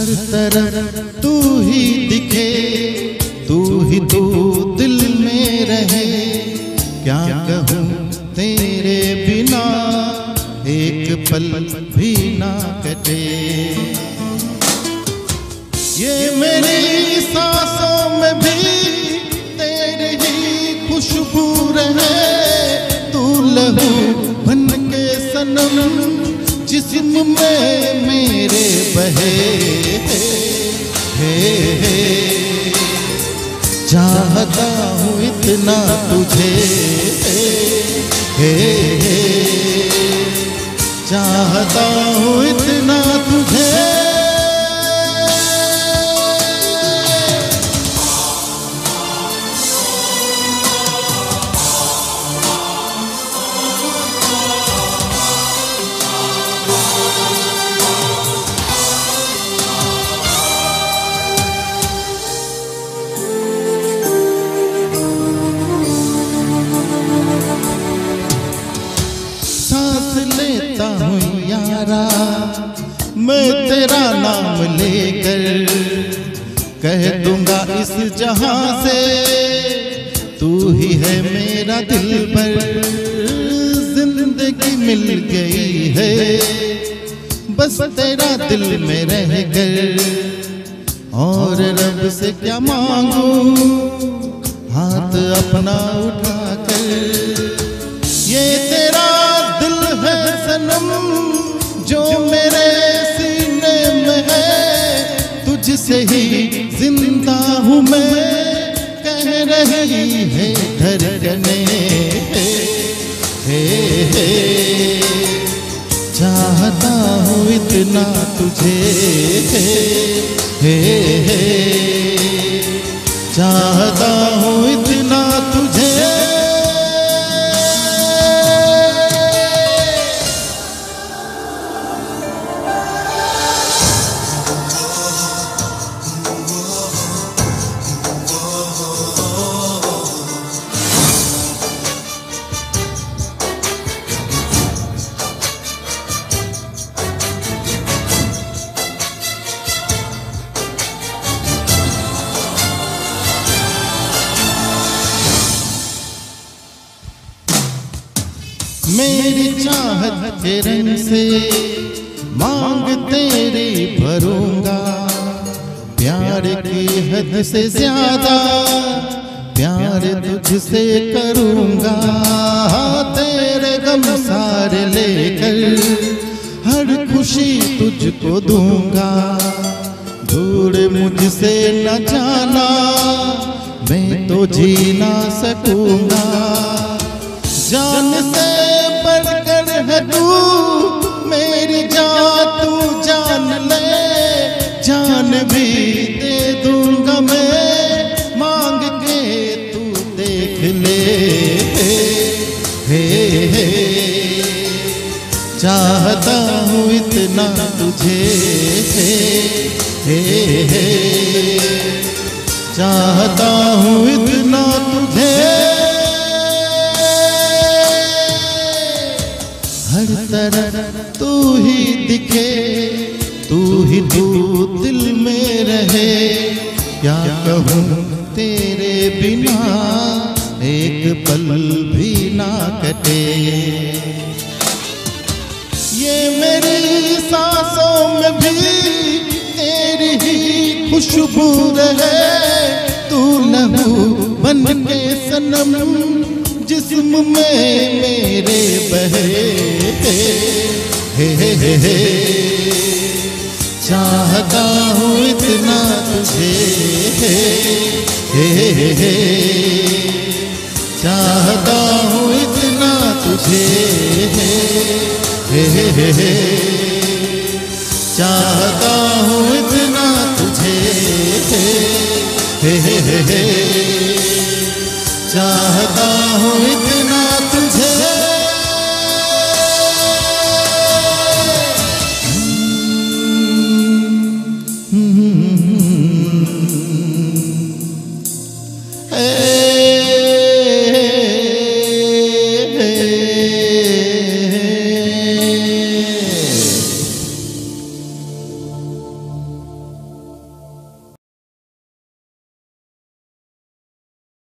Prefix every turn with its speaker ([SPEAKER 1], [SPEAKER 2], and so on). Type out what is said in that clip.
[SPEAKER 1] हर तरफ तू ही दिखे, तू ही तू दिल में रहे। क्या कहूँ तेरे बिना एक पल भी ना कटे। ये मेरी सांसों में भी तेरी ही खुशबू रहे। तू लहू बन के सनम जिस्म में मेरे बहे। चाहता हूँ इतना तुझे, चाहता हूँ इतना तुझे। लेता हूँ यारा मैं तेरा नाम लेकर, कह दूंगा इस जहां से तू ही है मेरा दिल पर। जिंदगी मिल गई है बस तेरा दिल में रह कर, और रब से क्या मांगू हाथ अपना उठा कर। ये तेरा है सनम जो मेरे सीने में है, तुझसे ही जिंदा हूँ मैं, कह रही है धड़कने। चाहता हूँ इतना तुझे, चाहता हूँ इतना तुझे। मेरी चाहत के रंग से मांग तेरी भरूंगा, प्यार की हद से ज्यादा प्यार तुझसे करूंगा। तेरे गम सारे लेकर हर खुशी तुझको दूंगा। दूर मुझसे न जाना मैं तो जी ना सकूंगा। जान से बढ़कर है तू मेरी जान, तू जान ले जान भी दे दूंगा मैं, मांग के तू देख ले। चाहता हूँ इतना तुझे, चाहता हूँ इतना तुझे। हर तरफ तू ही दिखे, तू ही तू दिल में रहे। क्या कहूँ तेरे बिना एक पल भी ना कटे। ये मेरी सांसों में भी तेरी ही खुशबू रहे। तू लहू बन के सनम जिस्म में मेरे बहे। चाहता हूँ इतना तुझे, चाहता हूँ इतना तुझे, चाहता हूँ इतना तुझे, चाहता हूँ इतना तुझे।